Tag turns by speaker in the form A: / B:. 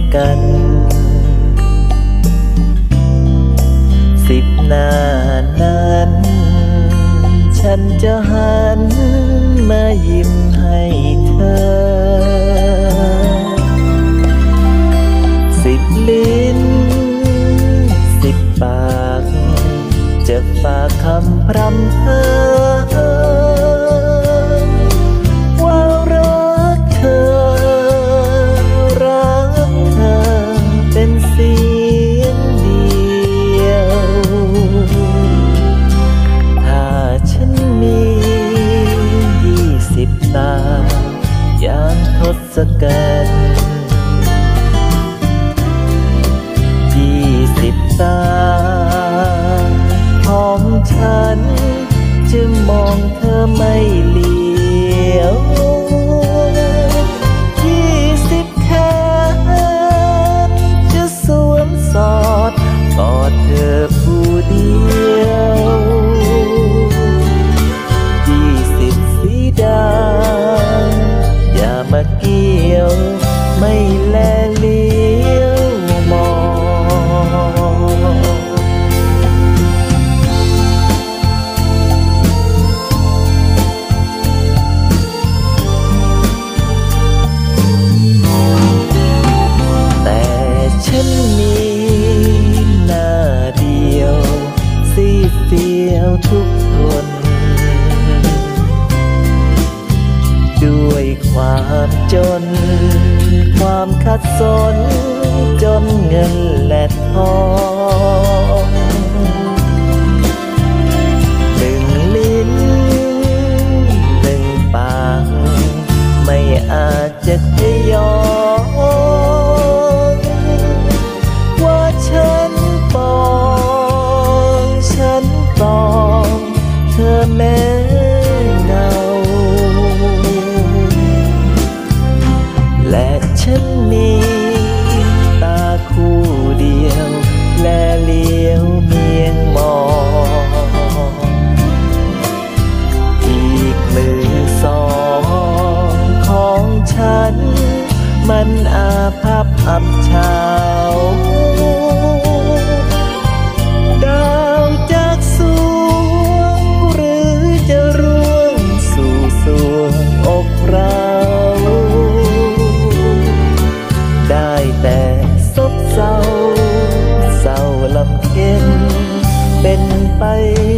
A: กัน10 หน้านั้นฉันจะหันมายิ้มให้เธอ10 ลิ้น10 ปากจะฝากคำพร่ำเพ้อว่ารักเธอรักเธอเป็นเสียงเดียวถ้าฉันมี20 ตาอย่างทศกัณฐ์20 ตาของฉันจะมองเธอไม่เลี้ยว20 แขนจะสวมสอดกอดเธอผู้เดียว20 สีดาอย่ามาเกี่ยวไม่แลเลี้ยวมองแต่ฉันมีหน้าเดียวสีเฟียวทุกคนด้วยความจนความขัดสนจนเงินและทอง1 ลิ้น1 ปากไม่อาจจะทะยองว่าฉันปองฉันปองเธอแม้เงาและฉันมีตาคู่เดียวแลเลี้ยวเมียงมองอีกมือ2ของฉันมันอาภัพอับเฉาดาวจากสวงหรือจะร่วงสู่สวงอกเราได้แต่ซบเศร้าเศร้าลำเค็ญเป็นไป